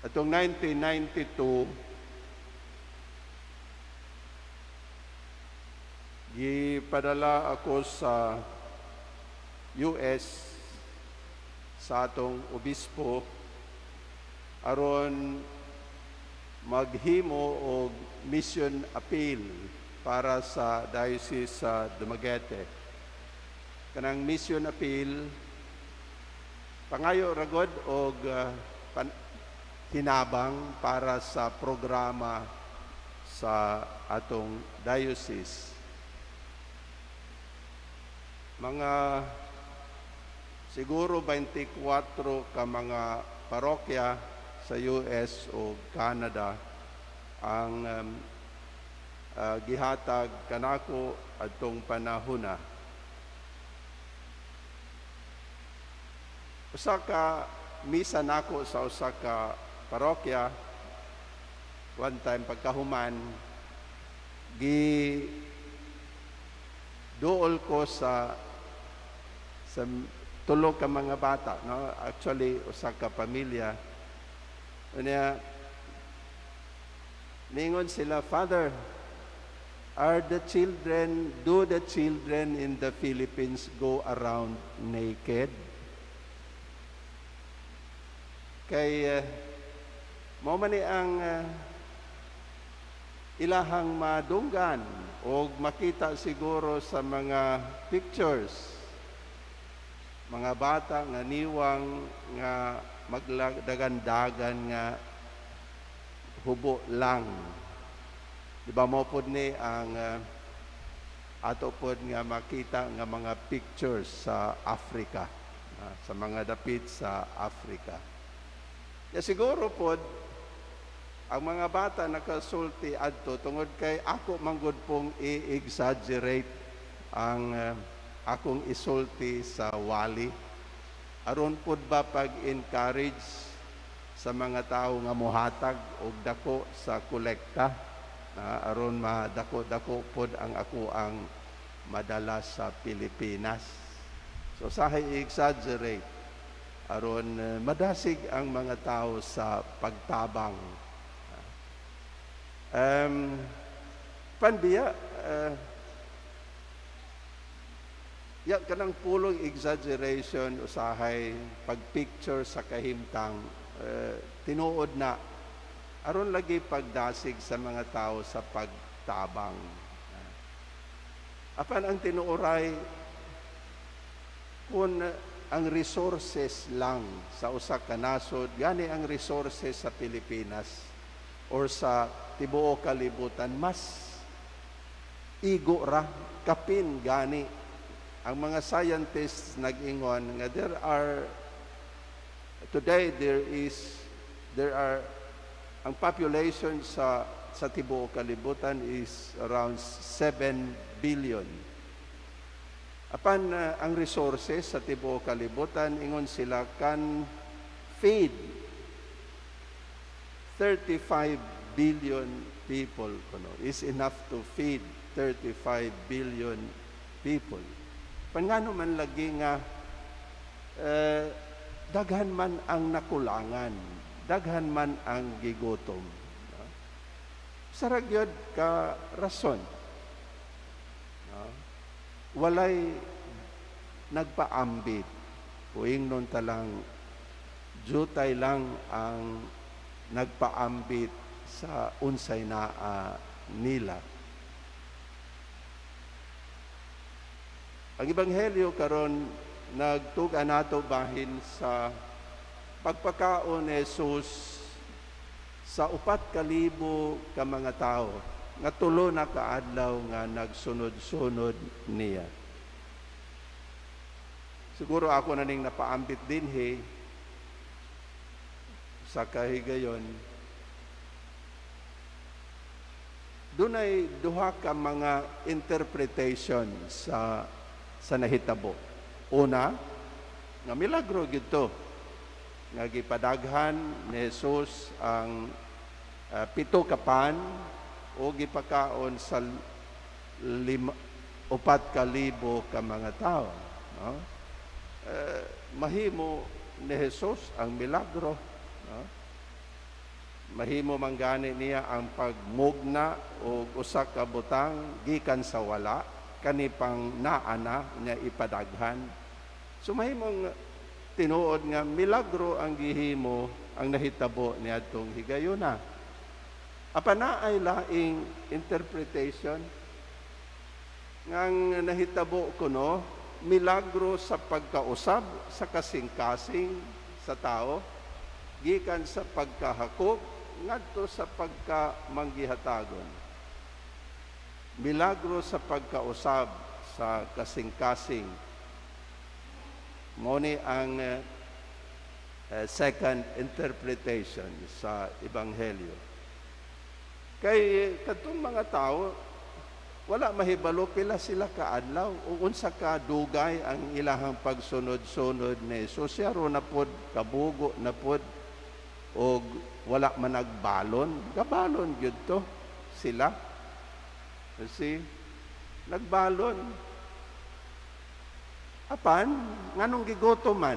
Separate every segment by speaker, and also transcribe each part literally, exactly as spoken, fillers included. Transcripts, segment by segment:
Speaker 1: Atong nineteen ninety-two, gipadala ako sa U S sa atong obispo aron maghimo og mission appeal para sa Diocese sa Dumaguete. Kanang mission appeal, pangayo ragod og uh, pan, hinabang para sa programa sa atong diocese. Mga siguro twenty-four ka mga parokya sa U S o Canada ang um, uh, gihatag kanako adtong panahona. Usa ka misa nako sa usa ka parokya, one time pagkahuman, gi duol ko sa sa tulo ka mga bata, no? Actually usa ka pamilya. Unya ningon sila, "Father, are the children, do the children in the Philippines go around naked?" Kay uh, mao man ni ang uh, ilahang madunggan o makita siguro sa mga pictures, mga bata nga niwang nga magdagan-dagan nga hubo lang. Di ba mo po ni ang uh, ato po nga makita nga mga pictures sa Africa, uh, sa mga dapit sa Africa. Ya siguro po ang mga bata nakasulti adto tungod kay ako manggod pong i-exaggerate ang uh, akong isulti sa wali. Aron pud ba pag-encourage sa mga tao nga mohatag og dako sa kolekta, uh, aron madako-dako pud ang ako ang madala sa Pilipinas. So sahay i-exaggerate aron uh, madasig ang mga tao sa pagtabang. Um, panbiya, uh, ya kanang pulong exaggeration usahay pagpicture sa kahimtang uh, tinuod na aron lagi pagdasig sa mga tao sa pagtabang. Uh, apan ang tinuoray kung uh, ang resources lang sa usa ka nasod, gani ang resources sa Pilipinas or sa tibuok kalibutan mas igo ra kapin gani. Ang mga scientists nag-ingon nga there are today there is there are ang population sa sa tibuok kalibutan is around seven billion. Apan uh, ang resources sa tibuok kalibutan ingon sila kan feed thirty-five billion people kuno, is enough to feed thirty-five billion people. Pangano man lagi nga uh, daghan man ang nakulangan, daghan man ang gigutom. No? Saragyod ka rason. No? Walay nagpaambit. Uing nun talang jutay lang ang nagpaambit sa unsay naa nila. Ang Ebanghelyo karon nagtuga nato bahin sa pagpakaon ni Jesus sa upat ka libo ka mga tao nga tulo na kaadlaw nga nagsunod-sunod niya. Siguro ako na ning napaambit dinhi sa kahigayon. Dunay duha ka mga interpretation sa sa nahitabo. Una, nga milagro gito nga gipadaghan ni Jesus ang uh, pito ka pan o gipakaon sa lima, upat ka libo ka mga tao. No? Uh, mahimo ni Jesus ang milagro. No? mahimo man gani niya ang pagmugna o usa ka butang gikan sa wala kani pang naana niya ipadaghan. So mahimong tinuod nga milagro ang gihimo ang nahitabo niadtong higayuna. Apan naay laing interpretation ngang nahitabo kuno milagro sa pagkausab sa kasing-kasing sa tao gikan sa pagkahakop ngadto sa pagkamanggihatagon. Milagro sa pagkausab sa kasing-kasing mo ni ang uh, uh, second interpretation sa ebanghelyo. Kay katong mga tao wala mahibalo pila sila kaadlaw o unsa ka dugay ang ilahang pagsunod-sunod ni Jesus. Siya ro na pod kabugo na pod o wala man nagbalon, gabalon gyud to sila. Kasi nagbalon. Apan nganong gigoto man?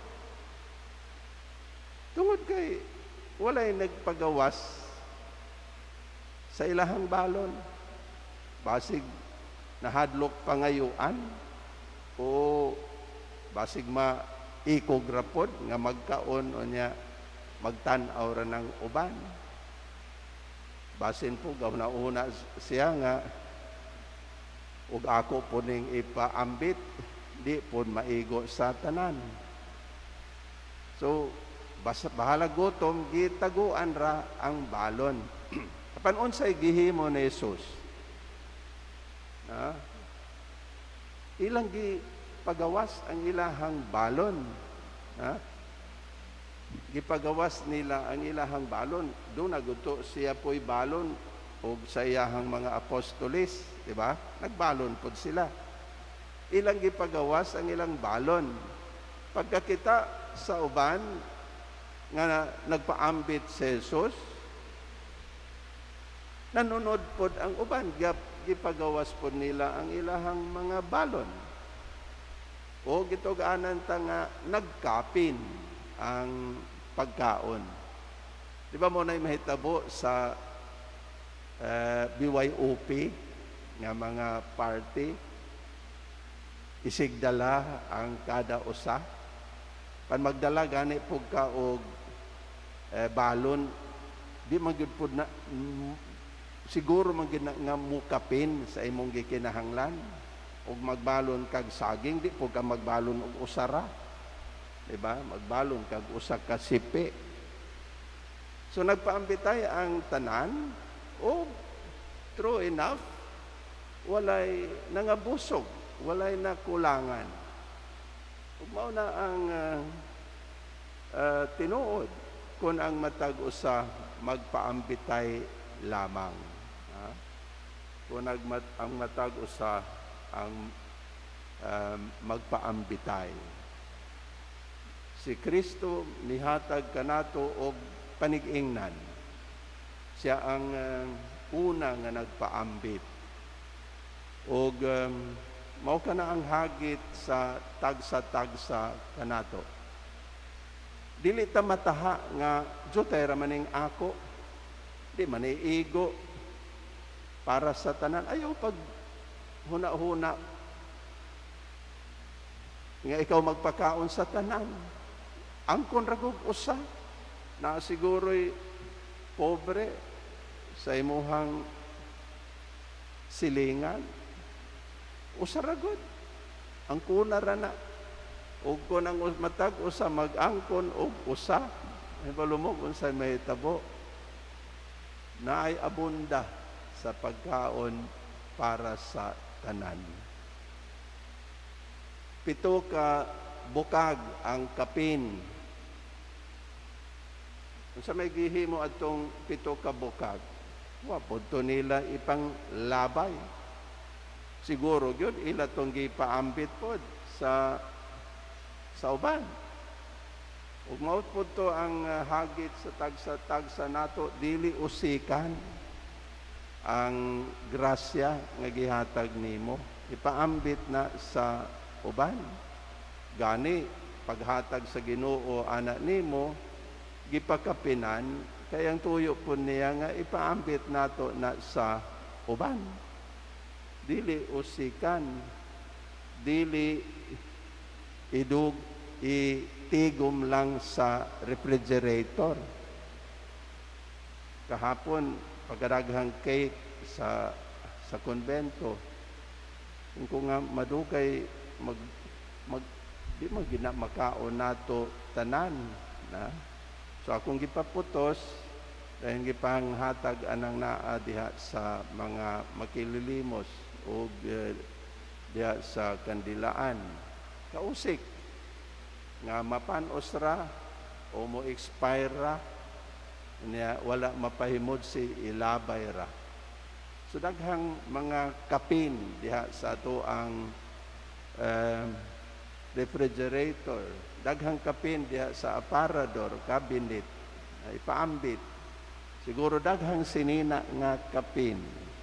Speaker 1: Tungod kay walay nagpagawas sa ilahang balon. Basig nahadlok pangayuan o basig maikog rapod nga magkaon o niya magtan-aw ra ng uban. Basin po gaw na una siya nga ug ako po ning ipaambit di po maigo sa tanan. So basta bahala gutom gitaguan ra ang balon. Apan unsay gihimo ni Jesus? Ha? Ilang gi pagawas ang ilahang balon. Ha? Gipagawas nila ang ilahang balon. Doon naguto siya po'y balon o sa iyahang mga apostolis, di ba? Nagbalon po sila. Ilang gipagawas ang ilang balon. Pagkakita sa uban nga nagpaambit si Jesus, nanunod pod ang uban, gipagawas pod nila ang ilahang mga balon. O gitugaanan ta nga nagkapin ang pagkaon. Di ba mo na mahitabo sa uh, B Y O P nga mga party, isigdala ang kada usa. Pan magdala gani pug ka og uh, balon, di magyud pod na mm, siguro man gid nga mukapin sa imong gikinahanglan ug magbalon kag saging, di po ka magbalon og usara, di ba? Magbalon kag usa ka sipi. So nagpaambitay ang tanan o true enough walay nangabusog, walay nakulangan. Ug mao na ang uh, uh, tinuod kun ang matag usa magpaambitay lamang. Kung nagmat, ang matag usa ang um, magpaambitay. Si Kristo nihatag kanato og panig-ingnan. Siya ang uh, una nga nagpaambit. Og um, mao kana ang hagit sa tagsa-tagsa kanato. Dili ta mataha nga jotera maning ako. Di man iigo para sa tanan. Ayaw pag huna-huna nga ikaw magpakaon sa tanan. Angkon ragog usa na siguro'y pobre sa imuhang silingan. Usa ragod. Ang kuna ra na. Ug kun ang matag usa mag-angkon og usa, ay balumog unsay mahitabo. Naay abunda sa pagkaon para sa tanan. Pito ka bukag ang kapin. Kung sa may gihimo atong pito ka bukag, wapod to nila ipang labay. Siguro yun, ila tong gipaambit pod sa sa uban. Ug mao pod to ang uh, hagit sa tagsa-tagsa nato, dili usikan ang grasya nga gihatag nimo, ipaambit na sa uban. Gani paghatag sa Ginoo ana nimo gipakapinan Kaya ang tuyo po niya nga ipaambit nato na sa uban. Dili usikan, dili idug itigom lang sa refrigerator. Kahapon pagkadaghang cake sa sa konbento, kung nga madugay mag mag di man gina makaon nato tanan na. So akong gipaputos dahil gipanghatag anang naa diha sa mga makililimos o uh, diha sa kandilaan. Kausik nga mapanos ra o mo expire ra niya wala mapahimod si ilabay ra. So daghang mga kapin diha sa ato ang uh, refrigerator, daghang kapin diha sa aparador, cabinet, uh, ipaambit. Siguro daghang sinina nga kapin.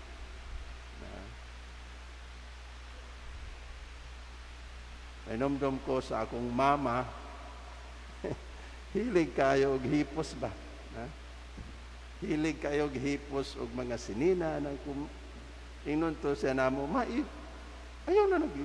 Speaker 1: Inomdom ko sa akong mama, hilig kayo og hipos ba? Ha? Hilig kayo og hipos og mga sinina nang kum ingnon to siya namo, ma ayaw na nag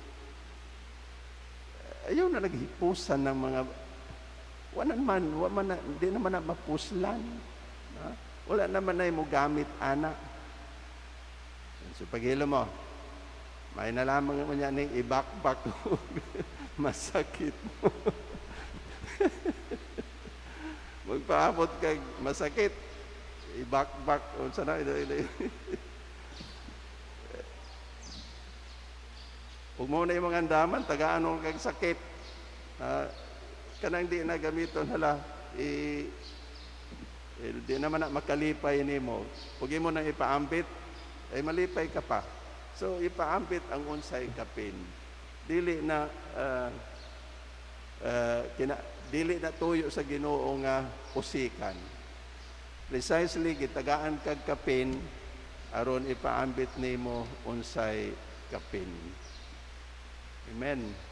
Speaker 1: ayaw na naghipusan ng mga wala man, wala man na, hindi naman na mapuslan. Ha? Wala naman na mo gamit ana. So paghilo mo, may nalamang mo niya ning ibakbak masakit mo. Magpaabot kag masakit, ibakbak o sana ito ito. Huwag mo na yung mga andaman, tagaan kag sakit. Uh, kanang di na gamiton hala, i, i, di naman na makalipay ni mo. Huwag mo na ipaambit, ay malipay ka pa. So, ipaambit ang unsay kapin. Dili na, uh, uh, kina, dili na tuyo sa Ginoo nga usikan. Precisely, gitagaan kag kapin, aron ipaambit nimo unsay kapin. Amen.